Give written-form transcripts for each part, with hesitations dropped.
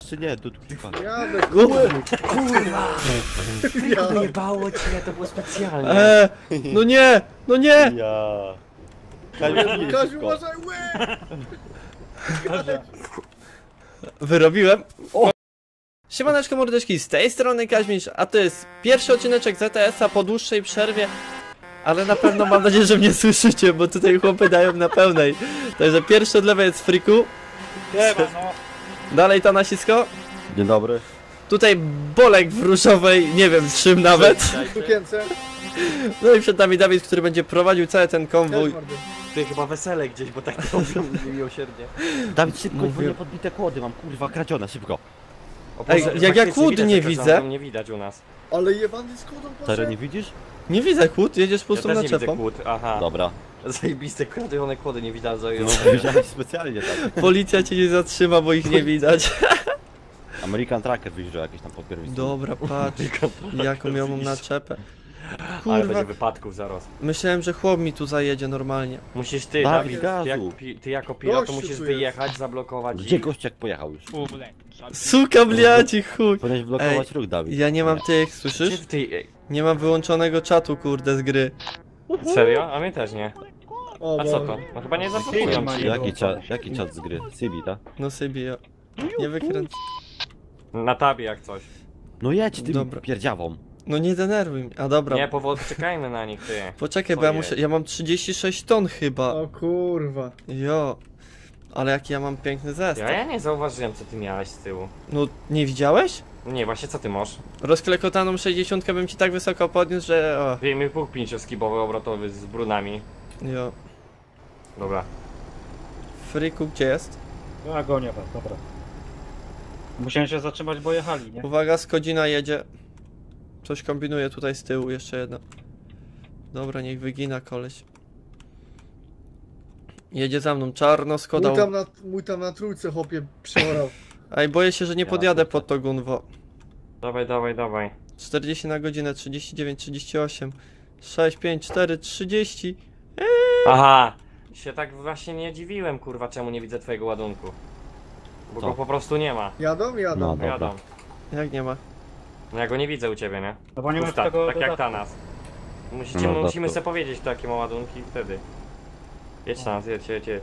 czy nie? Tu klipa. Jadę, Kurwa! Ja. Jebało cię, to było specjalnie. No nie! No nie! Ja. Kaziu, uważaj, łe! Wyrobiłem. Siemaneczko mordeczki, z tej strony Kaźmisz, a to jest pierwszy odcineczek ZTS-a po dłuższej przerwie. Ale na pewno mam nadzieję, że mnie słyszycie, bo tutaj chłopy dają na pełnej. Także pierwszy od lewej jest Friku. Dalej to nasisko. Dzień dobry. Tutaj Bolek w różowej, nie wiem czym nawet. W sukience. No i przed nami Dawid, który będzie prowadził cały ten konwój. Ty chyba wesele gdzieś, bo tak to robią miłosiernie. Dawid, szybko, Mówię- bo nie podbite kłody mam, kurwa, kradzione, szybko. O Ej, Boże, jak ja faktycznie kłód widać, nie jak widzę. żadną Nie widać u nas. Ale jebany z kodą Stary, nie widzisz? Nie widzę kłód, jedziesz Ja pustą też nie widzę naczepą. kłód, aha. Dobra. Zajebiste kradzione kłody nie widać, że No, widziałeś specjalnie tak. Policja cię nie zatrzyma, bo ich nie widać. American Tracker wyjrzał jakieś tam podpierwisy. Dobra, patrz, jaką ja mam naczepę. Ale Kurwa, będzie wypadków zaraz. myślałem, że chłop mi tu zajedzie normalnie. Musisz ty, Dawid, Dawid, gazu. ty jako pilot to Gościu musisz tu jest. wyjechać, zablokować Gdzie ich. gościak pojechał już? Suka bliaci chuj. Powinieneś blokować ruch, Dawid. Ja nie mam tych, Gdzie słyszysz? ty, Nie mam wyłączonego czatu, kurde, z gry. serio? A mnie też nie. O, A co to? No chyba nie zablokują ci. Jaki czat z gry? Sibi, tak? No sobie ja. Nie wykręć. Na tabie jak coś. No jedź tym Dobra. pierdziawą. No nie denerwuj mnie. A dobra. Nie, powoli czekajmy na nich, ty. Poczekaj, bo Co ja jest? muszę. Ja mam 36 ton chyba. O kurwa. Jo. Ale jaki ja mam piękny zestaw. Ja nie zauważyłem co ty miałeś z tyłu. No nie widziałeś? Nie, właśnie co ty masz? Rozklekotaną 60 bym ci tak wysoko podniósł, że. O. Wyjmij punkt 5-skibowy obrotowy z brunami. Jo. Dobra. Friku, gdzie jest? Ja gonię was, dobra. Musiałem się zatrzymać, bo jechali, nie? Uwaga, Skodzina jedzie. Coś kombinuje tutaj z tyłu, jeszcze jedna. Dobra, niech wygina koleś. Jedzie za mną, czarno Skoda. Mój tam na trójce chłopie przeorał. Ej, boję się, że nie Ja podjadę też. pod to gunwo. Dawaj, dawaj, dawaj. 40 na godzinę, 39, 38, 6, 5, 4, 30. Aha! Się tak właśnie nie dziwiłem, kurwa, czemu nie widzę twojego ładunku. Bo Co? go po prostu nie ma. Jadą? Jadą. No. Dobra. Jadą. Jak nie ma? No ja go nie widzę u ciebie, nie? No bo nie masz Pusta, tego tak jak dodatku. ta nas. No, Musimy dodatku. sobie powiedzieć takie ma ładunki wtedy. Jedź na nas, jedź, jedź, jedź.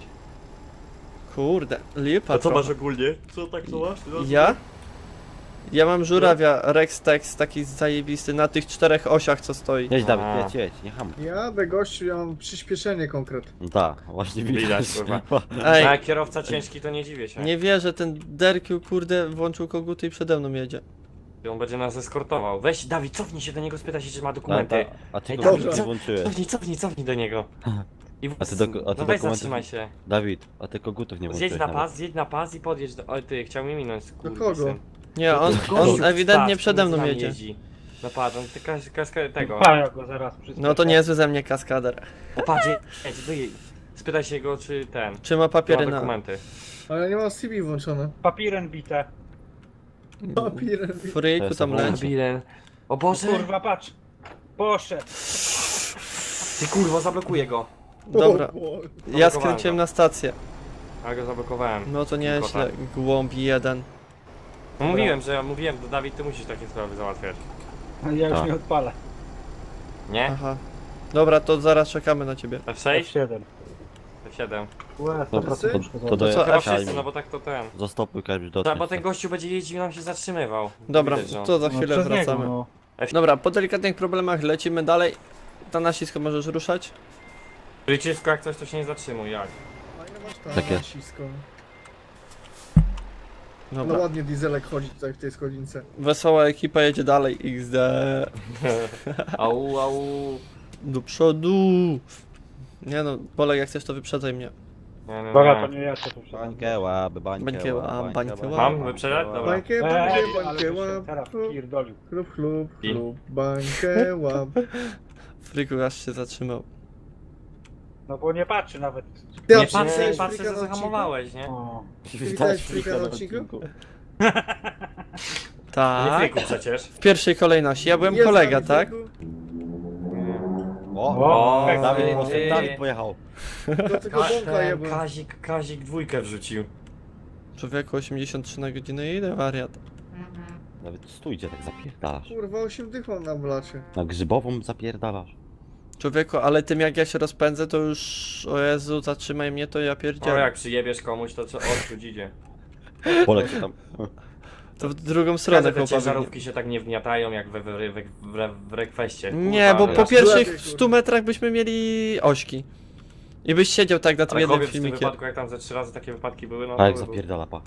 Kurde, lipa trochę. ogólnie? Co tak co masz? Ja? Ja mam żurawia Rex Tex, taki zajebisty, na tych 4 osiach co stoi. Jedź, Dawid, A. jedź, nie hamuj. Jadę gościu, ja mam przyspieszenie konkret. No tak, właśnie widać. Widać, kurwa. Ej, A jak kierowca ciężki to nie dziwię się. nie wierzę, ten Derkiu kurde włączył koguty i przede mną jedzie. On będzie nas eskortował. Weź Dawid, cofnij się do niego, spytaj się czy ma dokumenty. A ty Ej, go Dawid, nie co- włączyłeś. Cofnij do niego. I A ty no dokumentów- weź zatrzymaj się. Dawid, a ty kogutów nie włączyłeś Zjedź na pas i podjedź do... Oj ty, chciał mnie minąć, Do kurwa, kogo? syn. Nie, on Gościu, ewidentnie patrz, przede on z mną nami jedzie. jeździ. No patrz, on tego. Paja go zaraz No to niezły ze mnie kaskader. No patrz, jedź, wyjedź. Spytaj się go czy ten. Czy ma Ma papiery na... dokumenty. Ale ja nie mam CV włączone. Papirem bite. Papierem. Friku tam To jest leci. Bilen. O Boże! Kurwa, patrz. Poszedł. Ty kurwa, zablokuję go. Dobra, O, Boże. ja skręciłem na stację. A go zablokowałem. No to nieźle, głąb jeden. No mówiłem do Dawid, ty musisz takie sprawy załatwiać. Ja już Tak. nie odpalę. Nie? Aha. Dobra, to zaraz czekamy na ciebie. F6? F7. F7. Łe, Dobra, 100% to To co, Chyba F6? wszyscy, no bo tak to ten. Zastopuj, Kaźmisz, Tak, dotrzeć. bo ten gościu będzie jeździł i nam się zatrzymywał. Dobra, Widać, że on- to za chwilę przez wracamy. Niego, no. Dobra, po delikatnych problemach lecimy dalej. Ta nacisko możesz ruszać? Przycisko jak coś to się nie zatrzymuj, jak? Fajne masz tam Takie. nacisko. No Dobra. ładnie dieselek chodzi tutaj w tej schodzince. Wesoła ekipa jedzie dalej. XD. Au, au. Do przodu. Nie no, Bolek, jak chcesz to wyprzedzaj mnie. Nie, nie, Dobra, to nie. nie ja co tu przyjdę. Bańkę łap, bańkę Bańkę łap, łap, bańkę łap. Mam wyprzedzać? Dobra. Bańkę, ale bańkę się łap. teraz pierdolił. Chlub, chlub, I? chlub, bańkę łap. Friku aż się zatrzymał. No bo nie patrzy nawet. Ty, a Nie patrzę, przywitałeś patrzę, Frika że na odcinku? zahamowałeś, nie? O. Przywitałeś Frika na odcinku? Nie Tak. Fryku przecież. W pierwszej kolejności. Ja byłem Jest kolega, z nami tak? Friku? O, O, Dawid, ty. poszedł, Dawid pojechał. To tylko bąka jebał. Kazik dwójkę wrzucił. Człowieku 83 na godzinę, ile wariat? Nawet stójcie, tak zapierdalasz. Kurwa, 8 dych mam na blacie. Na grzybową zapierdalasz. Człowieku, ale tym jak ja się rozpędzę, to już... O Jezu, zatrzymaj mnie, to ja O, pierdzielę. jak przyjebiesz komuś, to co odczuć idzie. Polek się tam. To w drugą stronę Te chłopak. ciężarówki się tak nie wgniatają jak w rekweście. Nie, Kurwa, bo ale po raz. pierwszych Lepiej, 100 metrach byśmy mieli ośki. I byś siedział tak na tym Ale jednym chłopiec w tym filmikiem. wypadku, jak tam ze 3 razy takie wypadki były, no A jak to zapierdala, pa.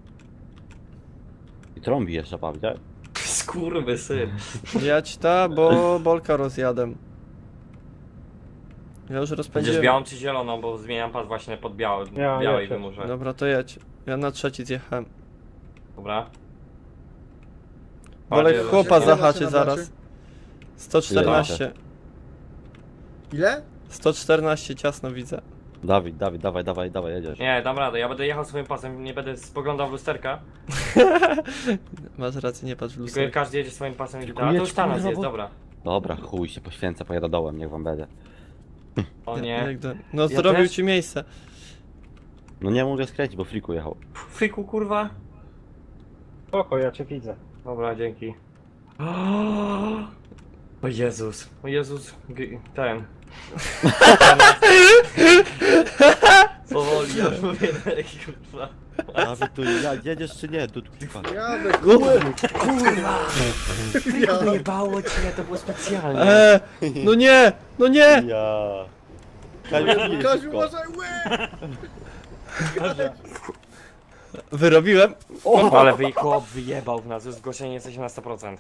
I trąbi jeszcze, pa, widziałeś? Skurwysyn. Jać ta, bo bolka rozjadem. Ja już Będziesz rozpędziłem. białą czy zieloną, bo zmieniam pas właśnie pod białej jedź. wymuszę. Dobra, to jedź. Ja na trzeci zjechałem. Dobra. Bolek Bardziej chłopa Ile macie zahaczy na zaraz. blacie? 114. Ile? 114 ciasno widzę. Dawid, dawaj, jedziesz. Nie, dam radę, ja będę jechał swoim pasem, nie będę spoglądał w lusterka. Masz rację, nie patrz w Tylko lusterko. każdy jedzie swoim pasem i Tylko A to jedź, już Tanas kurwa, jest, bo- dobra. Dobra, chuj się poświęcę, pojadę dołem, niech wam będzie. O nie. Jak do... No Ja zrobił też? ci miejsce. No nie mogę skręcić, bo friku jechał. Friku kurwa. Spoko, ja cię widzę. Dobra, dzięki. O Jezus, ten. Powoli, ja mówię, kurwa. Dawid, tu jedziesz czy nie? Tu kurwa. Jadę, Kurwa! ja. Wyjebało cię, to było specjalnie. No nie! No nie! Ja. Kaziu, uważaj, łe! Wyrobiłem. Ale chłop wyjebał w nas, już zgłoszenie jesteśmy na 100%.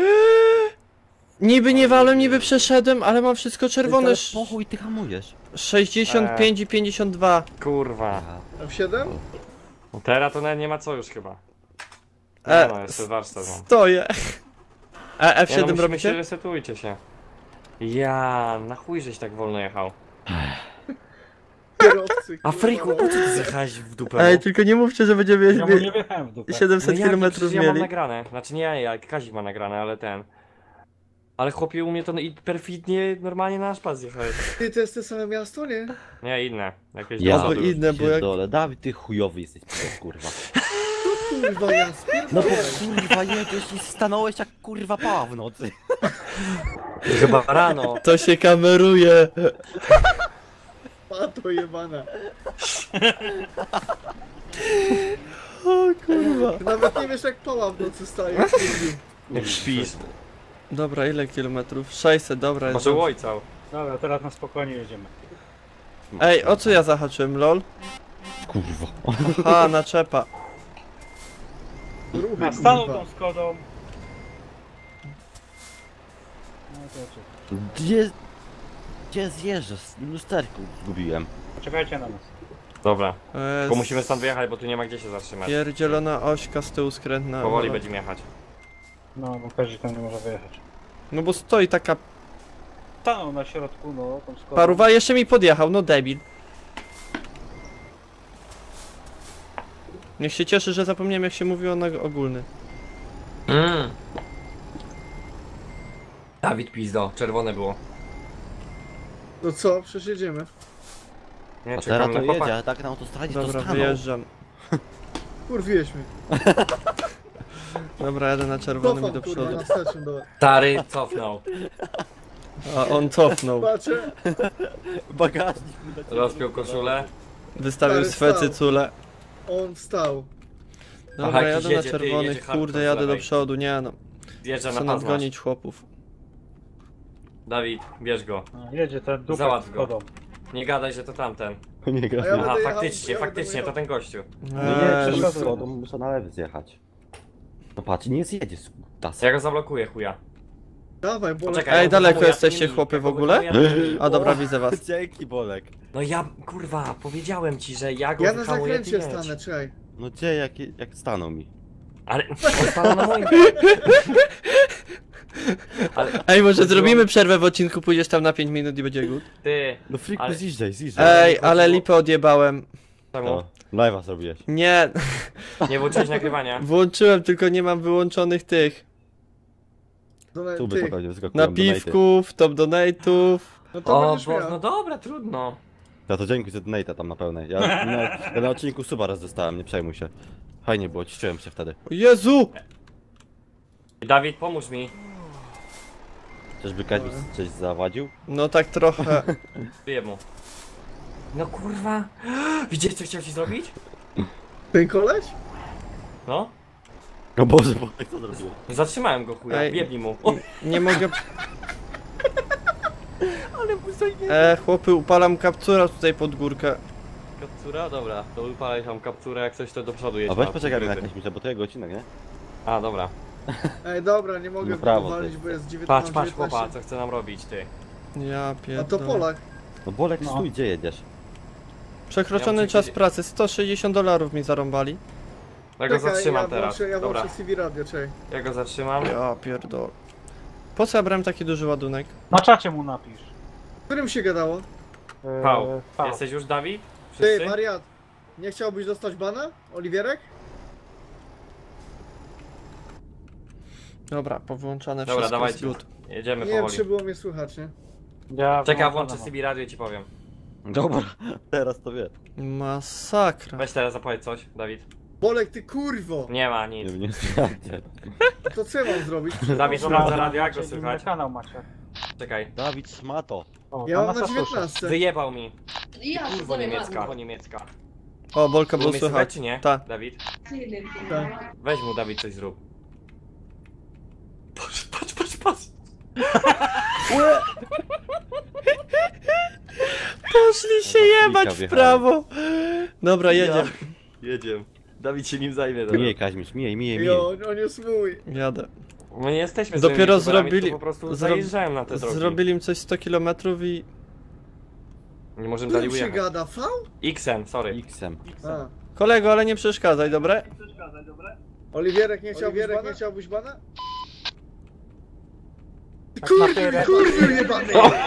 Niby nie walem, niby przeszedłem, ale mam wszystko czerwone. Pochuj, ty hamujesz. 65 i 52. Kurwa. F7? No teraz to nawet nie ma co już chyba. E, No, jeszcze warsztat mam. Stoję. A Nie, no, F7 musimy się, robicie? resetujcie się. Ja, na chuj żeś tak wolno jechał. Kierowcy, A kurwa. Friku, po co ty zjechałeś w dupę? Ej, tylko nie mówcie, że będziemy Ja mu mieć nie wjechałem w dupę. 700 no jak, km przecież ja mam mieli. nagrane. Znaczy nie ja, Kazik ma nagrane, ale ten. Ale chłopie u mnie to i perfidnie normalnie na nasz pas zjechałeś. Ty, to jest te same miasto, nie? Nie, inne. Jakieś Ja. do Albo przodu już. inne, bo jak... Dole. Dawid, ty chujowy jesteś, kurwa. Kurwa, ja No bo spierdolę. kurwa jedziesz i stanąłeś jak kurwa pała w nocy. Chyba rano. To się kameruje. Pato jebana. O kurwa. Nawet nie wiesz jak pała w nocy staje. Jak śpisz. Dobra, ile kilometrów? 600, dobra. jest Może dobrze. ojcał. Dobra, teraz na spokojnie jedziemy. Ej, o co ja zahaczyłem, lol? Kurwa. Aha, naczepa. Ruchy, Na stanął kurwa. tą Skodą. No to czy. Gdzie zjeżdżasz? Lusterku zgubiłem. Poczekajcie na nas. Dobra. Tylko E, musimy stąd wyjechać, bo tu nie ma gdzie się zatrzymać. Pierdzielona ośka z tyłu skrętna. Powoli no. będziemy jechać. No, bo każdy tam nie może wyjechać. No bo stoi taka Stanął na środku, no, tą Skodą. paruwa, jeszcze mi podjechał, no debil. Niech się cieszy, że zapomniałem jak się mówiło na ogólny. Dawid pizdo, czerwone było. No co, przecież jedziemy. Nie, A czekam teraz na to chłopak. jedzie, a tak na autostradzie to Dobra, stanął. wyjeżdżam. Kurwiłeś mnie. Dobra, jadę na czerwonym i Cofam, do kurwa, przodu. na wstecznym dole. Stary cofnął. A on cofnął. Patrzę, Bagażnik. Rozpiął koszulę. Wystawił Stary swe wstał. cycule. on wstał. Dobra, Aha, jadę jakiś na jedzie, czerwonych, jedzie hardcore kurde, z jadę do lewej. przodu, nie no. Zjeżdża Chcę na pas masz. nadgonić chłopów. Dawid, bierz go. No, jedzie ten dupę Załatw z go. Skodą. Nie gadaj, że to tamten. Nie gra. A ja Aha, będę jechał, faktycznie, ja będę faktycznie, to jechał. ten gościu. No nie, przeszkodzę. przeszkodą, muszę na lewy zjechać. No patrz, nie zjedzie z tas. Ja go zablokuję, chuja. Dawaj, bo Poczekaj, Ej, ja go daleko zahamuję, jesteście, ja tu nie chłopy, mini, w ja go ogóle? wyhamuję, ja tu nie mini. A dobra, widzę was. Dzięki, Bolek. No ja, kurwa, powiedziałem ci, że ja go ja na wyhamuję, ty zakręcie jedź. stanę, czekaj. No gdzie, jak stanął mi? Ale on stanął na moim... Ale Ej, może zrobimy przerwę w odcinku, pójdziesz tam na 5 minut i będzie good. ty, No friku, Ale- zjeżdżaj. Ej, ale lipę odjebałem. czemu? To, live'a zrobiłeś. Nie, Nie włączyłeś nagrywania? włączyłem, tylko nie mam wyłączonych tych. Tu by Ty, to będzie wyskakują Napiwków, top donate'ów. no to O, będziesz bo, miał. no dobra, trudno. Ja to dzięki za donate'a tam na pełnej. Ja na odcinku suba raz dostałem, nie przejmuj się. Fajnie było, cieszyłem się wtedy. O Jezu! Dawid, pomóż mi. Czyżby Kaźmierz coś zawadził? No tak trochę. Wyję mu. No kurwa. Widzisz co chciał ci zrobić? Ten koleś? No. O Boże, jak to zrobił? Zatrzymałem go chuja, Ej. wjebnij mu. O, Nie mogę... ale mu zajmie. Chłopy, upalam kaptura tutaj pod górkę. Kaptura? Dobra, to wypalaj tam kapturę, jak coś to do przodu jedź. A weź na poczekaj na gryzy. Kaźmierza, bo to jego odcinek, nie? A, dobra. Ej, dobra, nie mogę No prawo, walić, ty. bo jest 19. Patrz, patrz chłopa, co chce nam robić, ty. Ja A pierdolę. to Polak. No Bolek, No. stój, gdzie jedziesz? Przekroczony Ja muszę czas gdzieś- pracy, $160 mi zarąbali. Ja go Czekaj, zatrzymam ja teraz. włączę, ja Dobra, włączę CV radio, czekaj. ja go zatrzymam. Ja pierdolę. Po co ja brałem taki duży ładunek? Na czacie mu napisz. Którym się gadało? Pał. Pał. Jesteś już, Dawid? Ty, Wszyscy? wariat. Nie chciałbyś dostać bana? Oliwierek? Dobra, powłączane Dobra, wszystko jest dawajcie. good. Jedziemy Nie wiem, powoli. czy było mnie słychać, nie? Ja Czekaj, włączę włączę sobie radio i ci powiem. Dobra, teraz to wie. Masakra. Weź teraz zapowiedz coś, Dawid. Bolek, ty kurwo! Nie ma nic. Nie sprawdźcie. To co ja mam zrobić? Dawid, sprawdza radio, jak go słychać. kanał macie. Czekaj. Dawid Szmato. O, Ja tam mam na nas słyszy. 19. Wyjebał mi. Ja Kurwo niemiecka. Kurwo niemiecka. O, Bolka Było było mnie słychać słychać. czy nie? Tak. Dawid? Tak. Weź mu, Dawid, coś zrób. Patrz, patrz, patrz, patrz. Poszli się jebać w wjechałem. prawo. Dobra, jedziemy. Jedziemy. Dawid się nim zajmie. Mijej Kaźmierz, mijej. Jo, on jest mój. Jadę. My nie jesteśmy Dopiero złymi youtuberami, zrobili- to po prostu zro- zajeżdżałem na te drogi. Zrobili im coś 100 km i... Nie możemy Którym dalej się ujechać. gada? V? Xem, sorry. X-em. A. Kolego, ale nie przeszkadzaj, dobre? Oliwierek, nie chciałbyś bana? Tak na tyle. Kurwy jebany!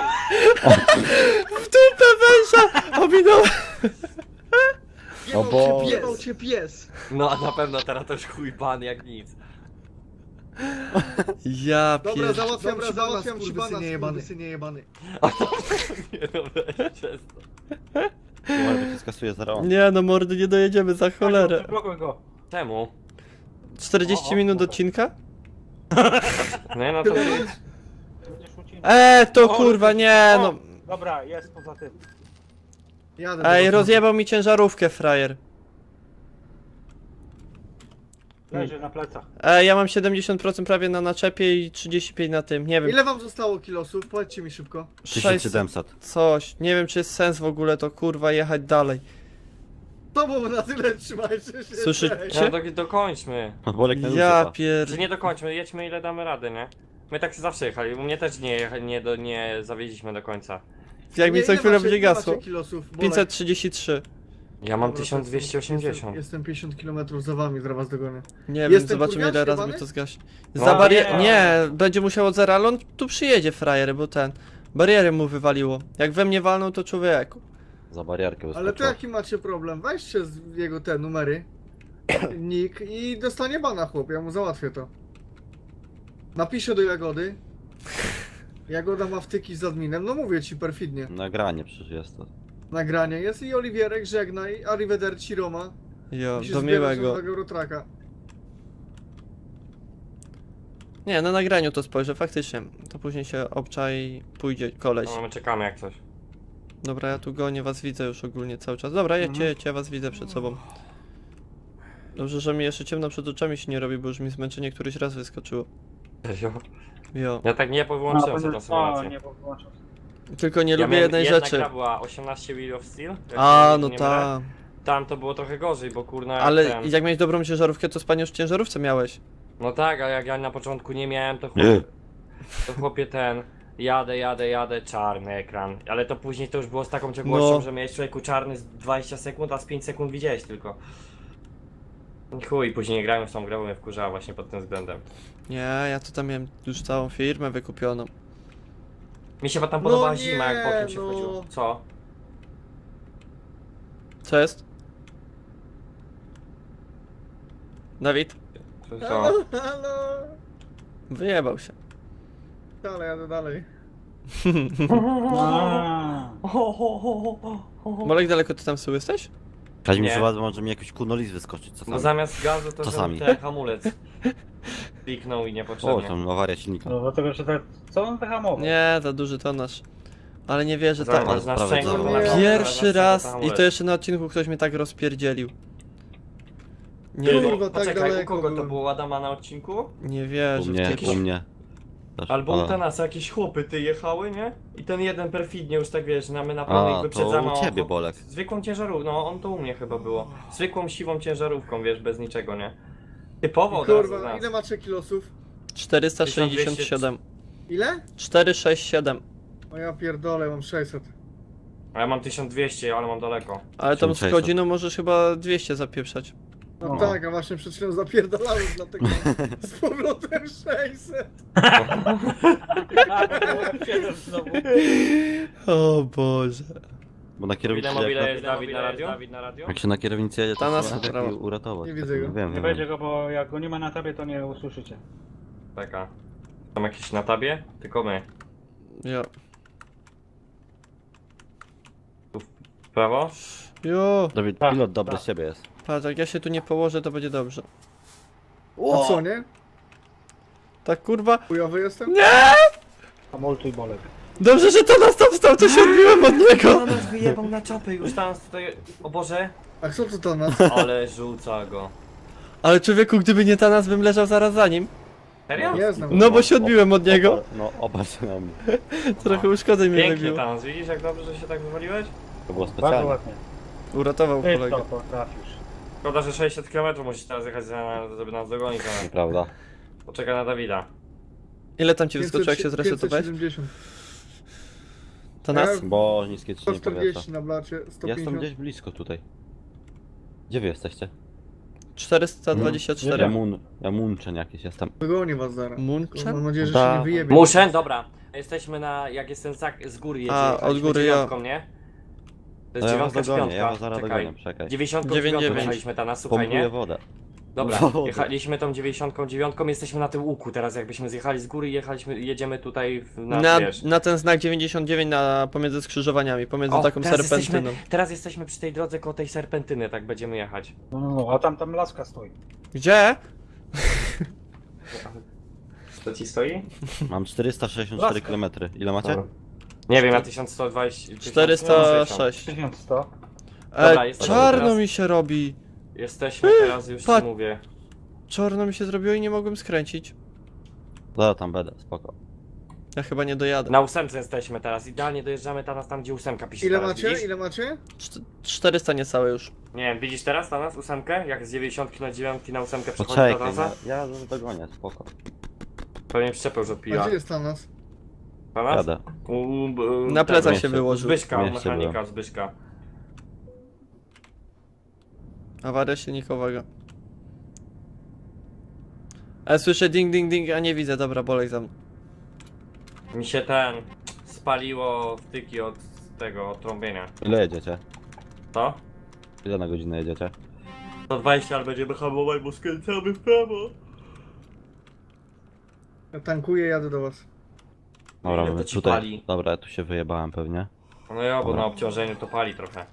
W dupę węża! Ominąłem. O Boże. Jebał cię pies! No na pewno teraz to już chuj pan jak nic. Ja Dobra, pierdolę. załatwiam ci bana, synie jebany. Nie no weź przestań. Może cię skasuje za rąk. Nie no, mordy, nie dojedziemy za cholerę. Blokuj go. Czemu? 40 minut odcinka? Nie no to... Będziesz ucinał. To kurwa, nie no. Dobra, jest poza tym. Jadę. Ej, rozjebał mi ciężarówkę, frajer. Leży na plecach. Ja mam 70% prawie na naczepie i 35 na tym, nie wiem. Ile wam zostało kilosów? Powiedzcie mi szybko. 1700. Coś. Nie wiem, czy jest sens w ogóle to kurwa jechać dalej. To było na tyle, trzymajcie się. Słyszycie? cześć. No dokończmy. Bolek na Ja Lucyfa. Czy nie dokończmy, jedźmy ile damy rady, nie? My tak zawsze jechali, u mnie też nie zawieźliśmy do końca. Jak mi Nie, co ile chwilę macie- będzie ile macie gasło. kilosów? Bolek? 533. Ja mam Dobra, 1280. Jestem 50 km za wami, zaraz dogonię. Nie wiem, Jestem zobaczymy ile kurwiaczkiem, razy mi pany? to zgaśnie. No, Za nie. Nie, będzie musiał od zera, ale on tu przyjedzie frajer, bo ten... Bariery mu wywaliło. Jak we mnie walnął, to człowieku. Za barierkę Ale to wyskoczył. jaki macie problem? Weźcie z jego te numery, nick i dostanie bana chłop, ja mu załatwię to. Napiszę do Jagody. Jagoda ma wtyki z adminem, no mówię ci perfidnie. Nagranie przecież jest to. Nagranie jest i Oliwierek, żegnaj, arrivederci Roma. Jo, I się do zbieram miłego. do Eurotraka. Nie, na nagraniu to spojrzę, faktycznie. To później się obcza i pójdzie koleś. No my czekamy jak coś. Dobra, ja tu gonię, was widzę już ogólnie cały czas. Dobra, jedźcie, ja was widzę przed sobą. Dobrze, że mi jeszcze ciemno przed oczami się nie robi, bo już mi zmęczenie któryś raz wyskoczyło. Serio? Jo. Ja tak nie wyłączyłem sobie tą symulację. nie wyłączam. Tylko nie Ja lubię miałem- jednej jedna rzeczy. gra była 18 Wheel of Steel. jak A, się no nie mylę. ta. Tam to było trochę gorzej, bo kurna jak Ale ten... jak miałeś dobrą ciężarówkę, to spanie już w ciężarówce miałeś. No tak, a jak ja na początku nie miałem, to Nie. chłopie, to chłopie ten... Jadę, czarny ekran. Ale to później to już było z taką ciągłością, No. że miałeś człowieku czarny z 20 sekund, a z 5 sekund widziałeś tylko. I chuj, później nie grałem w tą grę, bo mnie wkurzała właśnie pod tym względem. Nie, ja to tam miałem już całą firmę wykupioną. Mi się tam No podobała nie, zima, jak bokiem się no. wchodziło. Co? Co jest? Dawid? Co? Halo? Wyjebał się. Dalej, jadę dalej. Bolek, daleko ty tam z tyłu jesteś? Kaźmi Nie. chyba może mi jakiś kunolis wyskoczyć No czasami. zamiast gazu to Czasami. ten hamulec kliknął i O, niepotrzebnie. tam awaria silnika. No dlatego, że tak... Co on wyhamował? Nie, za duży tonaż. Ale nie wierzę, Zamiast tak. ale na sprawy szczęście to- to na- Pierwszy na- raz na i hamulec. to jeszcze na odcinku ktoś mnie tak rozpierdzielił. Nie, Kurwa, tak Poczekaj, u daleko kogo to byłem. było Adama na odcinku? nie U wierzę w mnie, to. jakiś- u mnie. Też, Albo ale- u Tanasa jakieś chłopy ty jechały, nie? I ten jeden perfidnie już tak wiesz, my na pełnej A, wyprzedzamy. to u a ciebie, on- Bolek. Zwykłą ciężarówką, no on to u mnie chyba było. Zwykłą siwą ciężarówką, wiesz, bez niczego, nie? Typowo od razu z Kurwa, nas. ile macie kilosów? 467. Ile? 467. O ja pierdolę, mam 600. A ja mam 1200, ale mam daleko. Ale tam z 1600. godziną możesz chyba 200 zapieprzać. No O. tak, a właśnie przed chwilą zapierdalałem, dlatego z powrotem 600. Znowu. O Boże. Bo na kierownicy Ile mobile jak, jest Dawid na radio? jak się na kierownicy jedzie, to Ta nas trzeba sprawa. lepiej uratować. Nie widzę go. Wiem, Nie wiem. będzie go, bo jak go nie ma na tabie, to nie usłyszycie. Taka. Tam jakieś na tabie? Tylko my. Jo. W prawo? Jo. Dawid, Tak, pilot dobry tak. z siebie jest. Patrz, jak ja się tu nie położę, to będzie dobrze. A co, nie? Tak kurwa. Chujowy jestem? Hamultuj Bolek. Dobrze, że to nas tam stał, to się odbiłem od niego. On nas wyjebał na czapę już tam tutaj... O Boże. A co to nas? Ale rzuca go. Ale człowieku, gdyby nie ta nas, bym leżał zaraz za nim. Serio? Nie znam. No bo się odbiłem od niego. No, oparł na mnie. Trochę uszkodzeń mnie Pięknie wybiło. tam, widzisz jak dobrze, że się tak wywaliłeś? To było Bardzo specjalnie. ładnie. Uratował Ty kolegę. to potrafisz. Szkoda, że 600 km musisz teraz jechać, żeby nas dogonić. Ale Nieprawda. poczekaj na Dawida. Ile tam ci wyskoczyło, jak się zresetowałeś? 570. To nas? Bo niskie ciśnienie powietrza. 140 na blacie, Jestem 150. gdzieś blisko tutaj. Gdzie wy jesteście? 424. Ja munczeń jakiś jestem. Wygonię was zaraz. Munchen? Mam nadzieję, że Da. się nie wyjebie. Muszę, dobra. Jesteśmy na, jak jest ten z góry jedzie, A, jechaliśmy od góry, ja. dziewiątką, nie? To jest Ja was dziewiątka czy dogonię, ja was piątka? zaraz Czekaj. dogonię, czekaj. 99 9. jechaliśmy tam, słuchaj, Pompuję nie? wodę. Dobra, Wodę. jechaliśmy tą 99, jesteśmy na tym łuku teraz, jakbyśmy zjechali z góry i jedziemy tutaj na, Na, wiesz. na ten znak 99 pomiędzy skrzyżowaniami, pomiędzy O, taką teraz serpentyną. teraz jesteśmy przy tej drodze koło tej serpentyny, tak będziemy jechać. No, a tam laska stoi. Gdzie? Co ci stoi? Mam 464 Laska. km. Ile macie? Dobra. Nie wiem, ja 1120... 406. 1100. Dobra, jest Czarno teraz- mi się robi. Jesteśmy teraz, już ci patrz. mówię. Czarno mi się zrobiło i nie mogłem skręcić. Zaraz tam będę, spoko. Ja chyba nie dojadę. Na 8 jesteśmy teraz, idealnie dojeżdżamy teraz tam, gdzie 8 pisze Ile teraz, macie? widzisz? Ile macie? 400 niecałe już. Nie wiem, widzisz teraz ta nas 8? Jak z 90 na 9 na 8 przechodzi ta Poczekaj, trasa? ja dogonię, spoko. Pewnie przyczepę już A odpila. gdzie jest Thanos? Ta nas? Jadę. Na plecach mieście. się wyłożył. Zbyszka, u Mieście mechanika byłem. Zbyszka. Awaria silnikowego. Ale słyszę ding ding ding, a nie widzę. Dobra, Bolek za mną. Mi się spaliło wtyki od tego, od trąbienia. Ile jedziecie? Co? Ile na godzinę jedziecie? 120, ale będziemy hamować, bo skręcamy w prawo. Ja tankuję, jadę do was. Dobra, Ile to my ci tutaj. pali? Dobra, ja tu się wyjebałem pewnie. No ja, bo Dobra. na obciążeniu to pali trochę.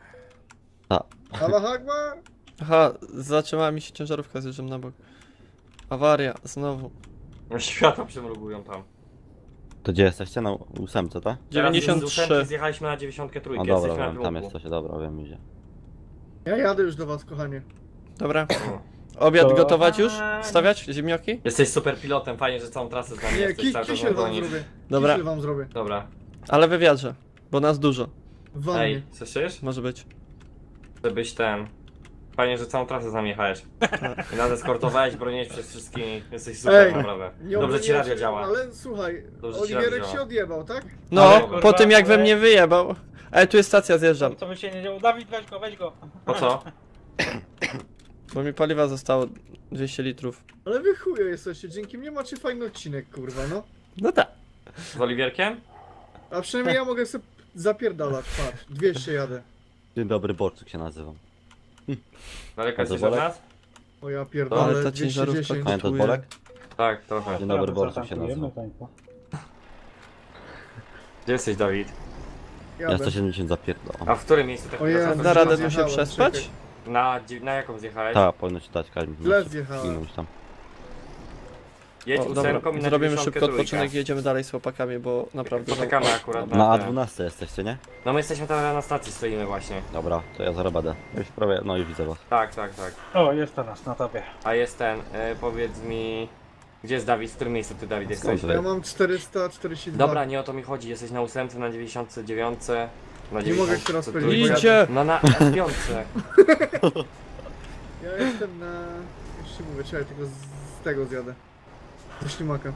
Allah Akbar! Aha, zatrzymała mi się ciężarówka, zjeżdżam na bok. Awaria, znowu. Światła przemrugują tam. To gdzie jesteście? Na 8, tak? Teraz z 93. 8 zjechaliśmy na 93, No dobra, jesteśmy na wiem, tam tym jest łuku. coś, dobra, wiem gdzie. Ja jadę już do was, kochanie. Dobra. Obiad To- gotować już? Stawiać? Ziemnioki? Jesteś super pilotem, fajnie, że całą trasę z nami Nie, jesteś, cały czas kisiel wam gonisz. zrobię. Dobra. Kisiel wam zrobię. Dobra. Ale we wiadrze. Bo nas dużo. W wannie. Ej, słyszysz? Może być. Żebyś Fajnie, że całą trasę z nami jechałeś. I nas eskortowałeś, broniłeś przez wszystkich. Jesteś super, Ej, naprawdę. Nie Dobrze ci radio działa. Ale słuchaj, Dobrze ci Oliwierek radio się działa. odjebał, tak? No, Ale, po kurwa, tym jak we ale- mnie wyjebał. Ale tu jest stacja, zjeżdżam. Co by się nie działo? Dawid, weź go, weź go. Po co? Bo mi paliwa zostało 200 litrów. Ale wy chuje jesteście, dzięki mnie macie fajny odcinek, kurwa, no. No tak. Z Oliwierkiem? A przynajmniej ja mogę sobie zapierdalać, patrz. 200 jadę. Dzień dobry, Borczyk się nazywam. Daleko jesteś od Bolek? nas? O ja Ale pierdolę, ta ciężarówka 210. Pamiętasz Kosztuje. Bolek? Tak, trochę. Dzień dobry, Borczyk się Zatankujemy, nazywa. tańko. Gdzie jesteś, Dawid? Ja Jadę. 170 zapierdolam. A w którym miejscu tak O Jezu. wracasz? Da radę tu się Zjechałem, przespać? czekaj. Na jaką zjechałeś? Tak, powinno ci dać Kaźmierz. Źle zjechałem. Minąć tam. Jedź O, dobra, ósemką i na zrobimy 90 szybko trójkę. odpoczynek i jedziemy dalej z chłopakami, bo naprawdę... Poczekamy akurat Na te- A12 jesteście, nie? No my jesteśmy tam na stacji, stoimy właśnie. Dobra, to ja zaraz będę. Już prawie, no i widzę was. Tak, tak, tak. O, jest to nas na tobie. A jest ten, powiedz mi... Gdzie jest Dawid? W którym miejscu ty, Dawid, jesteś? Skąd Ja mam 442. Dobra, nie o to mi chodzi. Jesteś na 8, na 99, na Nie mogę teraz 93. powiedzieć, bo Idzie! No na F5. Ja jestem na... Jeszcze mówię, czekaj, tylko z tego zjadę. Ze ślimaka.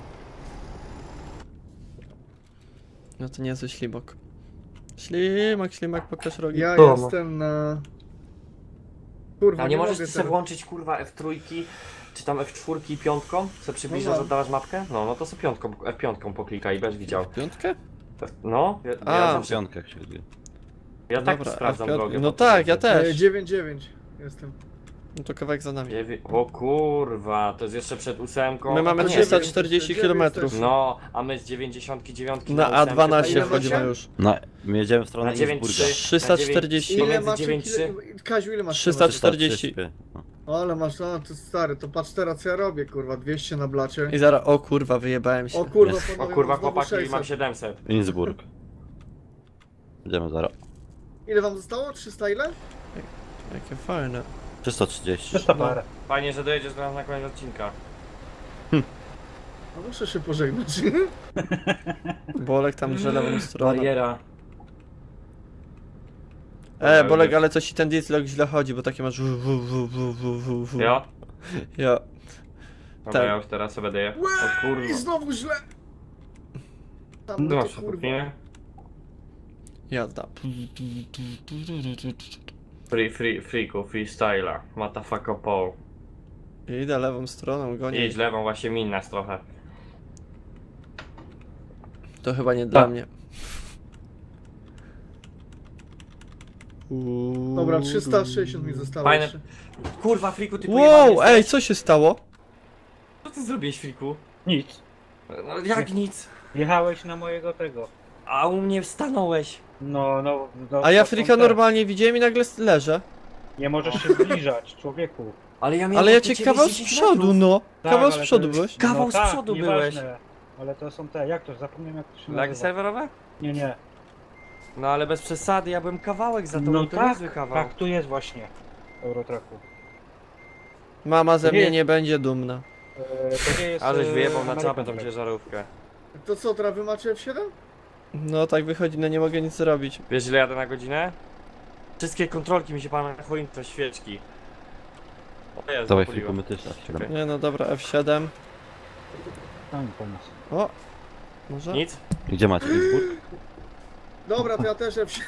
No to niezły ślimak. Ślimak, pokaż rogi. Ja To, no. jestem na... Kurwa, A nie możesz mogę sobie teraz. włączyć kurwa F3, czy tam F4 i piątką? Co przybliżasz, No mam. oddałaś mapkę? No to sobie piątką, F5 poklikaj i będziesz widział. Piątkę? No, ja A, zawsze, Piątkach się lubię. ja tak Dobra, sprawdzam F5. drogę. No po tak, ja prostu. też. 9-9 jestem. No to kawałek za nami. O kurwa, to jest jeszcze przed 8. My mamy A nie, 340 km. No, a my z 99 Na A A12 ile wchodzimy macie? już. No, my jedziemy w stronę Na Innsbrucka. 9-3. 340. Ile Między macie? 9-3. Kaziu, ile masz? 340. No. O, ale masz, no to stary, to patrz teraz co ja robię, kurwa, 200 na blacie. I zaraz, o kurwa, wyjebałem się. O kurwa, Jest. O panowie, kurwa, mam znowu chłopaki, 600. mam 700. Innsbruck. Idziemy zaraz. Ile wam zostało? 300 ile? Jakie fajne. 330. 300 parę. Fajnie, że dojedziesz do nas na koniec odcinka. No muszę się pożegnać. Bolek tam drze lewą stronę. Bariera. Bolek, ale coś ci ten dislog źle chodzi, bo takie masz w. Ja? Ja. Dobra, Tak. ja już teraz sobie daję. O I kurwa. znowu źle! Tam No, to kurwa. nie? Jazda. Freestyla. Motherfucker Paul. Idę lewą stroną, gonię. Idź lewą, właśnie min nas trochę. To chyba nie dla Tak. mnie. Dobra, 360 mi zostało Fajne- jeszcze. Kurwa, Friku, ty pojebany Wow, jesteś. ej, co się stało? Co ty zrobiłeś, Friku? Nic. No jak nic. Jechałeś na mojego tego. A u mnie stanąłeś. No. A ja to są Frika te. normalnie widziałem i nagle leżę. Nie możesz się zbliżać, człowieku. Ale ja miałem Ale ja od cię ciebie kawał z 10 przodu, metrów. no. Tak, Kawał z ale przodu to- byłeś. Kawał z tak, przodu nieważne. Ale to są te, jak to, zapomniałem jak to się Lagi nazywa. serwerowe? Nie. No ale bez przesady, ja byłem kawałek za tobą, No to tak, niezły kawał. tak, tu jest właśnie Eurotraku. Mama ze mnie Nie. nie będzie dumna. To nie jest... A żeś wyjebał na American czapę tą Track. ciężarówkę. To co, teraz wy macie F7? No tak wychodzi, no nie mogę nic zrobić. Wiesz ile jadę na godzinę? Wszystkie kontrolki mi się palą na choince, świeczki. O Jezu, Dawaj zapaliło. Friku, my też. Czekaj. Nie no dobra, F7. Tam po nas. O! Może? Nic? Gdzie macie Innsbruck? Dobra, to ja też F7.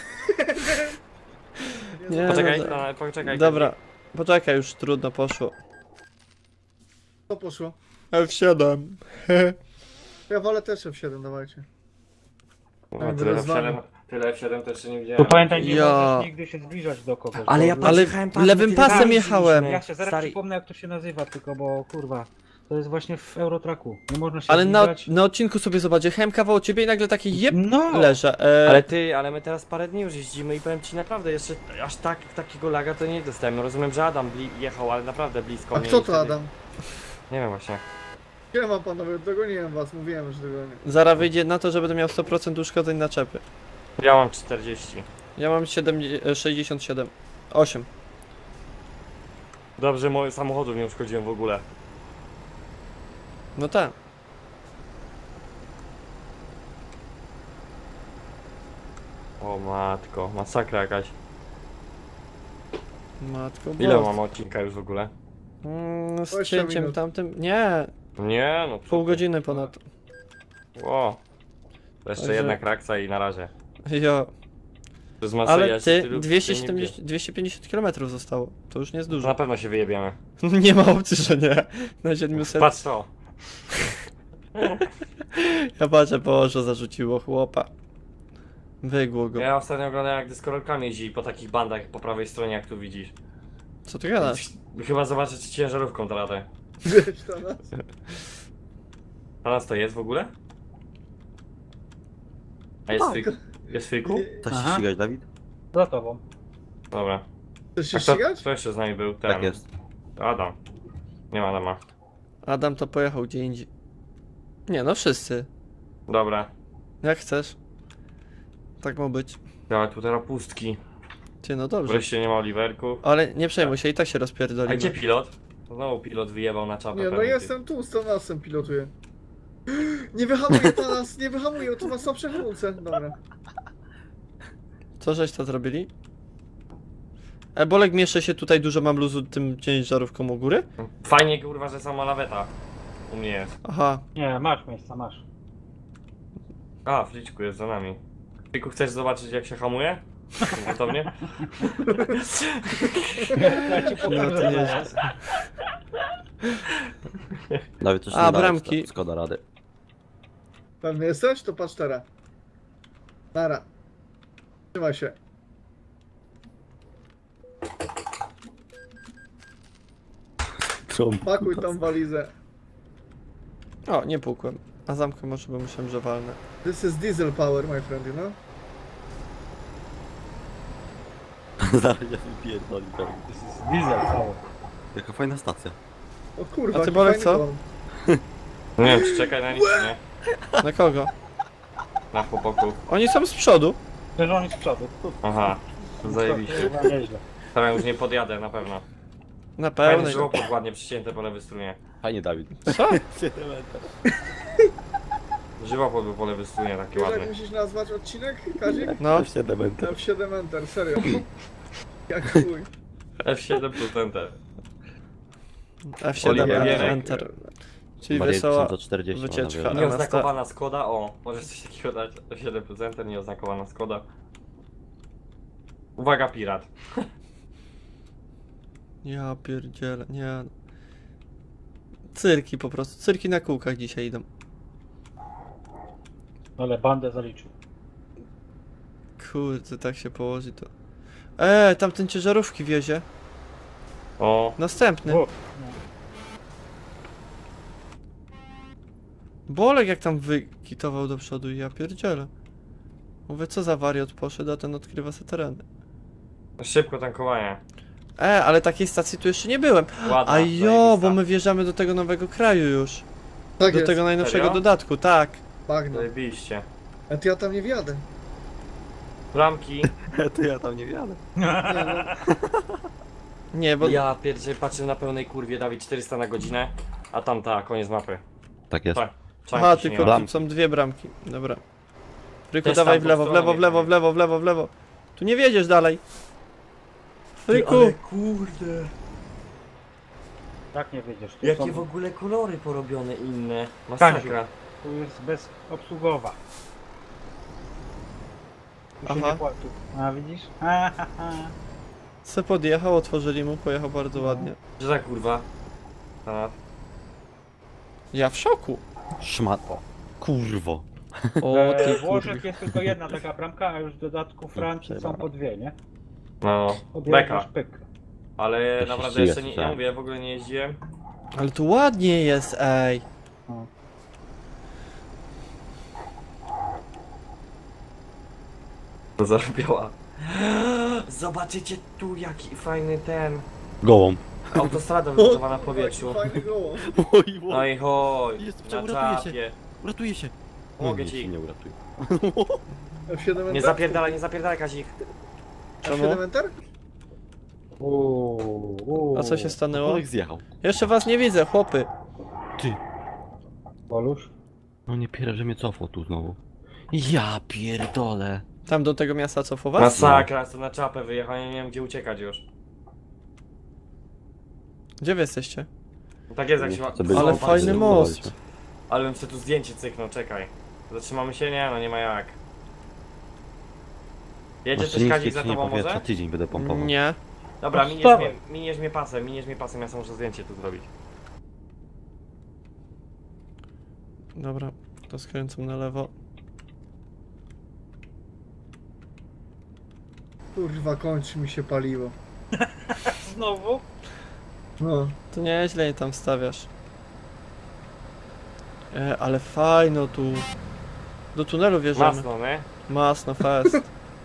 Nie, Poczekaj, no, poczekaj. Dobra, poczekaj, już trudno poszło. To poszło. F7. Ja wolę też F7, dawajcie. No, tyle F7, tyle F7 to jeszcze nie Tu widziałem. pamiętaj, nie Ja. możesz nigdy się zbliżać do kogoś. Ale ja bo- Ale jechałem pasem, lewym kiedy pasem dalej jechałem. szliśmy. Ja się zaraz Stary, przypomnę jak to się nazywa, tylko bo kurwa. To jest właśnie w Eurotraku. Nie można się Ale zbliżać. na odcinku sobie zobacz, jechałem kawał od ciebie i nagle taki jeb No! leżę. ale my teraz parę dni już jeździmy i powiem ci naprawdę, jeszcze aż takiego laga to nie dostałem. Rozumiem, że Adam jechał, ale naprawdę blisko A mnie kto i to wtedy- Adam? Nie wiem właśnie. Nie ma panowie, dogoniłem was, mówiłem, że dogonię. Zaraz wyjdzie na to, że będę miał 100% uszkodzeń na czepy. Ja mam 40. Ja mam 67. 8. Dobrze, moje samochodu nie uszkodziłem w ogóle. No tak. O matko, masakra jakaś. Matko Ile boska. mam odcinka już w ogóle? Z 8 cięciem minut. tamtym? Nie, Nie, no co pół ty. godziny ponad. Ło. To jeszcze Także- jedna kraksa i na razie. Jo. To jest masakra, Ale ja się ty tylu- 250 km zostało. To już nie jest To na dużo. pewno się wyjebiemy. Nie ma opcji, że nie. Na 700. Patrz to. Ja patrzę, Boże, zarzuciło chłopa. Wygło go. Ja ostatnio oglądałem jak deskorolkami jeździli po takich bandach po prawej stronie, jak tu widzisz. Co ty gadasz? Chyba zobaczyć ciężarówką to radę. Wiesz to nas? A nas to jest w ogóle? A jest Tak. fryku? Jest fryku? Chcesz się Aha. ścigać, Dawid? Za tobą. Dobra. Chcesz się A kto, ścigać? kto jeszcze z nami był? Ten. Tak jest. Adam. Nie ma Adama. Adam to pojechał gdzie indziej. Nie, no wszyscy. Dobra. Jak chcesz. Tak ma być. Ja tu teraz pustki. Ty, no dobrze. Wreszcie nie ma Oliverków. Ale nie przejmuj się, i tak się A rozpierdolimy. gdzie pilot? Znowu pilot wyjebał na czapę. Nie, no pewnie. jestem tu, z Tonasem pilotuję. Nie wyhamuje Tonas, nie wyhamuje, to ma słabsze hamulce. Dobra. Co żeś to zrobili? Bolek mieszczę się tutaj, dużo mam luzu tym ciężarówką u góry? Fajnie kurwa, że sama laweta u mnie jest. Aha. Nie, masz miejsca, masz. A, Friczku jest za nami. Friczku, chcesz zobaczyć jak się hamuje? Gotownie? Ja ci No to pokażę. nie. Dawid też A, nie dałeś, bramki. Szkoda rady. Pewnie jesteś? To patrz teraz. Nara. Trzymaj się. Pakuj tą walizę. O, nie pukłem. A zamkę może bym myślałem, że walnę. This is diesel power, my friend, you know? Zaraz ja wypierdoli. To jest diesel cały. Jaka fajna stacja. O kurwa, A ty, jaki Bolek, fajny co? kolon. Nie wiem, czy czekaj na nich, czy nie? Na kogo? Na chłopaków. Oni są z przodu. Przecież oni z przodu. Aha. Zajebiście. Chyba nieźle. Teraz już nie podjadę na pewno. Na Fajny pełnej. żłobek ładnie przycięte po lewej stronie. Fajnie, Dawid. Co? Żywopłot był po lewej stronie taki Wiesz, jak ładny. musisz nazwać odcinek, Kazik? No. F7 Enter, serio. Jak chuj. F7 plus enter. F7 Oliwierek. Enter. Czyli wesoła 40 wycieczka. A Nieoznakowana Skoda, o, możesz coś takiego dać. F7 plus enter, nieoznakowana Skoda. Uwaga, pirat. Ja pierdzielę, nie. Cyrki po prostu, cyrki na kółkach dzisiaj idą. Ale bandę zaliczył. Kurde, tak się położy to. Tamten ciężarówki wiezie. O, Następny. O, Bolek jak tam wykitował do przodu i ja pierdzielę. Mówię, co za wariot poszedł, a ten odkrywa se tereny. szybko tankowanie. Ale takiej stacji tu jeszcze nie byłem. Ładna, A jo, zajebista. bo my wjeżdżamy do tego nowego kraju już. Tak Do jest, tego najnowszego Serio? dodatku, tak. bagno. Zajebiście. A ty ja tam nie wjadę. Bramki. To ja tam nie wjadę. Nie, no. Nie, bo... Ja pierdzielę, patrzę na pełnej kurwie, Dawid 400 na godzinę, a tam ta, koniec mapy. Tak jest. Tak. Aha, Czanki się nie tylko ma. tu są dwie bramki. Dobra. Fryku, Też dawaj tam w lewo, pod w lewo, w lewo, w lewo, w lewo, w lewo. Tu nie wiedziesz dalej. Fryku! Ale kurde. jak nie wiedziesz? Tu Jakie są- w ogóle kolory porobione inne. Kaziu, Masakra. tu jest bezobsługowa. Tu się Aha. nie płaci. A widzisz? Se podjechał, otworzyli mu, pojechał bardzo ładnie. Gdzie za kurwa? A, Ja w szoku. Szmato. Kurwo. O ty Włoszech kurwa. jest tylko jedna taka bramka, a już w dodatku Francji są po dwie, nie? no, Odjeżdżasz beka. pyk. Ale się naprawdę ściga, jeszcze nie, ja słyszałem. mówię, w ogóle nie jeździłem. Ale tu ładnie jest, ej. To zarobiła. Zobaczycie tu jaki fajny ten. Gołąb. Autostrada wybudowana w powietrzu. Jaki fajny gołąb. Oj, No i chodź, Jest, na uratuje się. czapie. Uratuje się. Mogę Nie, ci. się nie uratuje. F7 Enter? Nie zapierdalaj Kazik. Czemu? F7 Enter? A co się stanęło? Bolek zjechał. Jeszcze was nie widzę, chłopy. Ty. Bolusz? No nie pierę, że mnie cofło tu znowu. Ja pierdolę. Tam do tego miasta cofło was? Masakra, to na czapę wyjechałem, nie wiem gdzie uciekać już. Gdzie wy jesteście? No tak jest jak się ma... Co by- Ale O, fajny patrzcie. most. Ale bym sobie tu zdjęcie cyknął, czekaj. Zatrzymamy się? Nie, no nie ma jak. Jedzie coś Kazik za tobą może? Tydzień będę pompował. Nie. Dobra, No miniesz wstawaj. mnie pasem, ja sobie muszę zdjęcie tu zrobić. Dobra, to skręcam na lewo. Kurwa, kończy mi się paliwo. Znowu? No. To nieźle je tam stawiasz. Ale fajno tu. Do tunelu wjeżdżamy. Masno, nie? Masno fest.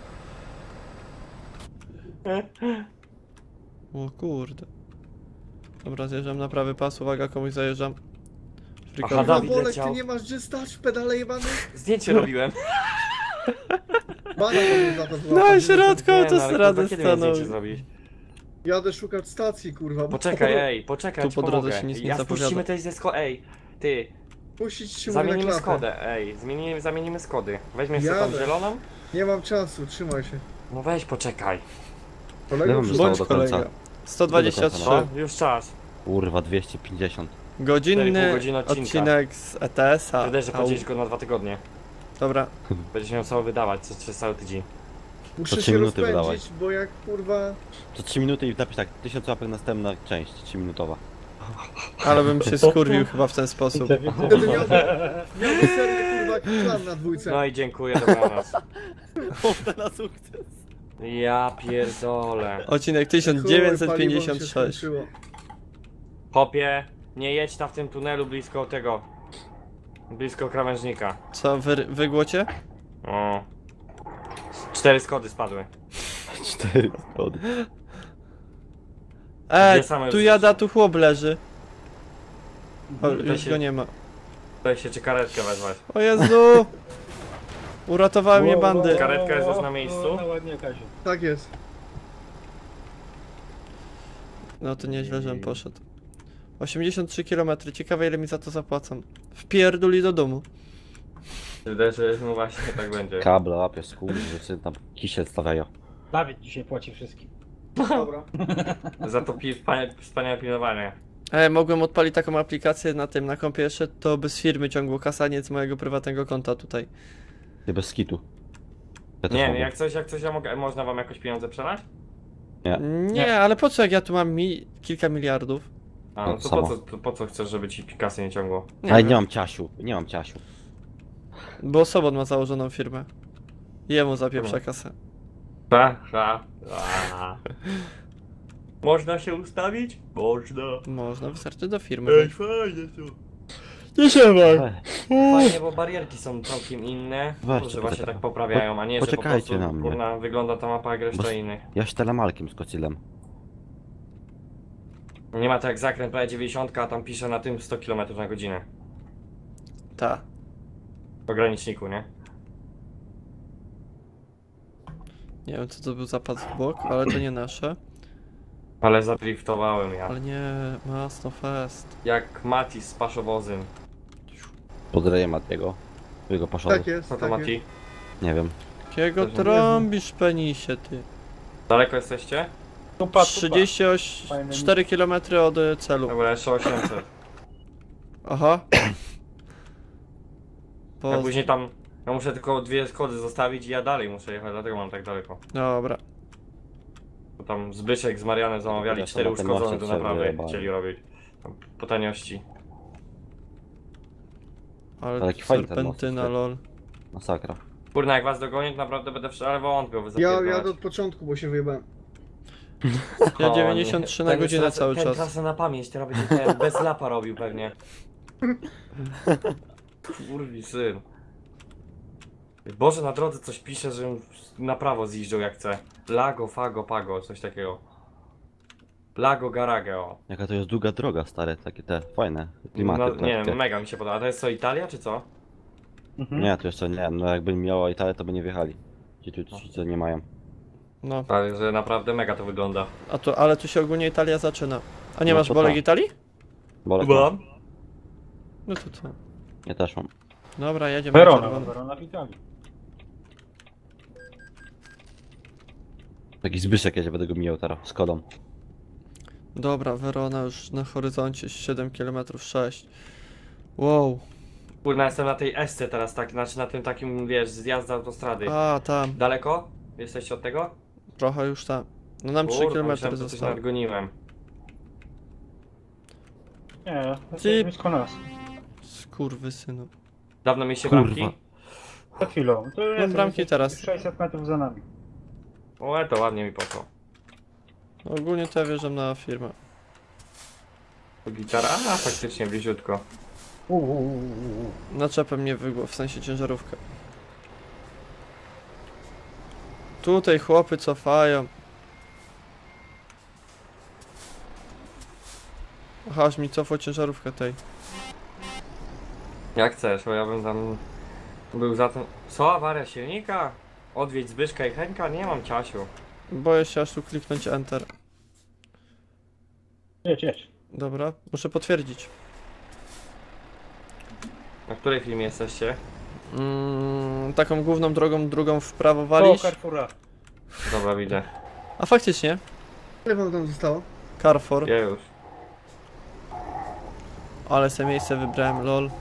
O kurde. Dobra, zjeżdżam na prawy pas, uwaga, komuś zajeżdżam. Aha, Kurwa, Dawid Bolek, leciał. ty nie masz gdzie stać w pedale jebany? Zdjęcie robiłem. Bana powinien za to Na złapać. środku Nie, no, ale autostrady kurwa, kiedy miałem zdjęcie stanął. zrobić? Jadę szukać stacji, kurwa. bo- Poczekaj, ej, poczekaj, Tu ci po drodze pomogę. się nic nie Ja zapowiada. spuścimy też ze ej, ty, Puścić się mówię na zamienimy klapę. Skodę, ej, zamienimy Skody. Weźmiesz sobie tą Jadę. zieloną? Nie mam czasu, trzymaj się. No weź, poczekaj. Kolego, Lewą wszystko- zostało Bądź do końca. kolega. 123. O, już czas. Kurwa, 250. 4,5 Godzinny godziny odcinka. odcinek z ETS-a. Wydaje, że podzielić go na 2 tygodnie. Dobra. Będziesz miał cały wydawać przez cały tydzień. Muszę To się 3 minuty rozpędzić, bo jak kurwa... To 3 minuty i napisz tak, 1000 łapek następna część, 3-minutowa. Ale bym się skurwił chyba w ten sposób. Wtedy miałby serię kurwa plan na dwójce. No i dziękuję, dobranoc. na sukces. Ja pierdolę. Odcinek Chuj, paliwo mi się 1956. skończyło. Hopie, nie jedź tam w tym tunelu blisko tego. Blisko krawężnika. Co, wygłocie? O. 4 Skody spadły. 4 skody. Gdzie same Tu już- jada, tu chłop leży. O, Tutaj już się- go nie ma. Tutaj się czy karetkę wezwać. O Jezu! Uratowała mnie bandy. Karetka jest już na miejscu? No ładnie, Kaziu. Tak jest. No to nieźle, żebym poszedł. 83 km, ciekawe ile mi za to zapłacą. Wpierduli do domu. Wydaje się, że no właśnie tak będzie. Kable, łapie, że tam kisiel stawiają. Dawid dzisiaj płaci wszystkim. Dobra. Za to wspaniałe pilnowanie. Mogłem odpalić taką aplikację na tym, na kompie jeszcze, to by z firmy ciągło kasanie z mojego prywatnego konta tutaj. Nie bez skitu. Ja też Nie, mogę. jak coś ja mogę, można wam jakoś pieniądze przelać? Nie, ale po co jak ja tu mam kilka miliardów? A, no No, to samo. po co chcesz, żeby ci kasy nie ciągło? Ale wiem. nie mam ciasiu, nie mam ciasiu. Bo Sobot ma założoną firmę. Jemu zapieprza kasę. Można się ustawić? Można. Można, wystarczy do firmy. fajnie to. Nie trzeba. Fajnie, bo barierki są całkiem inne. Weźcie Może tutaj właśnie tak. tak poprawiają, a nie, że po Poczekajcie prostu na mnie. kurna, wygląda ta mapa jak reszta Bo- innych. Ja się telemarkiem z kocilem. Nie ma tak jak zakręt prawie 90, a tam pisze na tym 100 km na godzinę. Ta. W ograniczniku, nie? Nie wiem co to był zapad w bok, ale to nie nasze. Ale zadriftowałem ja. Ale nie, Masno Fest. Jak Mati z paszowozem. Podreję Matiego. Jego paszowy. Tak jest, Co to tak Mati? jest. Nie wiem. Jakiego Też nie trąbisz penisie ty? Daleko jesteście? Tupa, 34 km od celu. Dobra, jeszcze 800. Aha. Ja Po... później tam... Ja muszę tylko 2 Skody zostawić i ja dalej muszę jechać, dlatego mam tak daleko. Dobra. Bo tam Zbyszek z Marianem zamawiali Ja 4 to na tym uszkodzone moście do naprawy, wyjebałem. chcieli robić. Tam po taniości. Ale taki tu fajny ten most, serpentyna, tak. lol. Masakra. Kurna, jak was dogonię, to naprawdę będę ale wątpił, wy Ja zapierdalać. jadę od początku, bo się wyjebałem. Ja O, 93 nie. na Ten godzinę już cały ten czas. trasę na pamięć, teraz będzie ten bez lapa robił pewnie. Kurwi syn. Boże, na drodze coś pisze, że na prawo zjeżdżał jak chce. Lago, fago, pago, coś takiego. Lago, garage, o. Jaka to jest długa droga, stare, takie te fajne klimaty. No, nie takie. wiem, mega mi się podoba. A to jest co, Italia czy co? Nie, to jeszcze nie, no jakby miała Italię, to by nie wjechali. Ci co nie mają. No. Ale że naprawdę mega to wygląda. A to, ale tu się ogólnie Italia zaczyna. A nie No masz to bolek tak. Italii? Bolek Chyba. ma. No to co? Ja też mam. Dobra, jedziemy na Verona, czerwono. Verona w Italii. Taki Zbyszek, ja się będę go mijał teraz, z kodą. Dobra, Verona już na horyzoncie 7 km 6. Wow. Kurna, jestem na tej Esce teraz, tak, znaczy na tym takim, wiesz, zjazd z autostrady. A, tam. Daleko? Jesteście od tego? Trochę już tam. No nam 3 Kurwa, km myślałem, że coś zostało. nadgoniłem. Nie, Ty- to blisko nas. Skurwysynu. Dawno mieliście Kurwa. bramki? Przed chwilą. To jest bramki teraz. 600 metrów za nami. O, to ładnie mi poszło. Ogólnie to ja wjeżdżam na firmę. Gitara? A, faktycznie bliziutko. Naczepę mnie w sensie ciężarówkę. Tutaj chłopy cofają. Aha, aż mi cofło ciężarówkę tej. Jak chcesz, bo ja bym tam był za tym. Co, awaria silnika? Odwiedź Zbyszka i Henka? Nie mam ciasiu. Boję się aż tu kliknąć Enter. Jedź. Dobra, muszę potwierdzić. Na której filmie jesteście? Taką główną drogą, drugą w prawo O, walisz. Carrefoura. Dobra, widzę. A faktycznie, Ile wam tam zostało? Carrefour. Ja już. Ale sobie miejsce wybrałem, lol.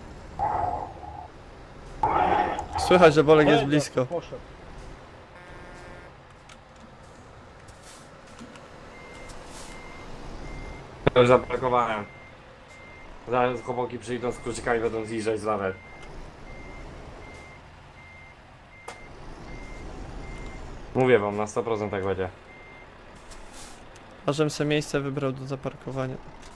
Słychać, że Bolek jest blisko. Poszedł. Ja już zaparkowałem. Zaraz chłopaki przyjdą z kluczykami, będą zjeżdżać z lawet. Mówię wam, na 100% tak będzie. A żebym sobie miejsce wybrał do zaparkowania.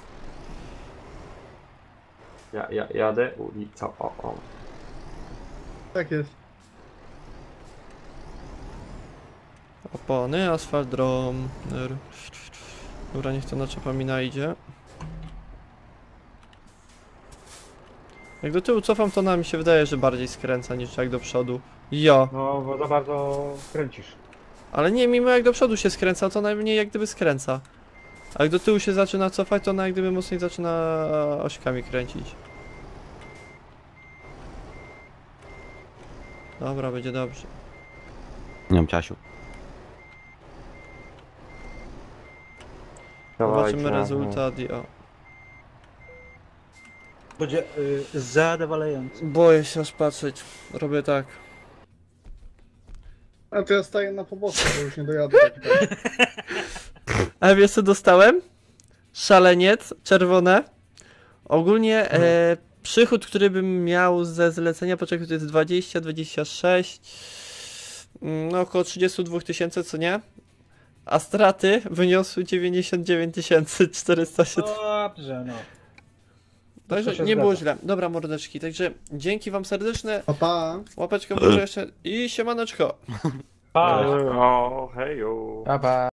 Ja jadę ulicą, o. Tak jest. Opony, asfalt, drom. Dobra, niech to naczepa mi najdzie. Jak do tyłu cofam, to mi się wydaje, że bardziej skręca niż jak do przodu. Jo. No, bo za bardzo kręcisz. Ale nie, mimo jak do przodu się skręca, to najmniej jak gdyby skręca. A jak do tyłu się zaczyna cofać, to jak gdyby mocniej zaczyna ośkami kręcić. Dobra, będzie dobrze. Nie mam ciasiu. Zobaczymy Dawajcie, rezultat i o. Będzie zadowalający. Boję się aż patrzeć. Robię tak. A to ja staję na poboczu, bo już nie dojadę. Tak. A wiesz co dostałem? Szaleniec, czerwone. Ogólnie przychód, który bym miał ze zlecenia, poczekaj, to jest 20, 26, no około 32 000, co nie? A straty wyniosły 99 407. Dobrze, no. Także się nie było zgadza. źle. Dobra, mordeczki, także dzięki wam serdeczne. Pa, pa. Łapeczkę w górę jeszcze i siemaneczko. Pa. O, hejo. Pa, pa.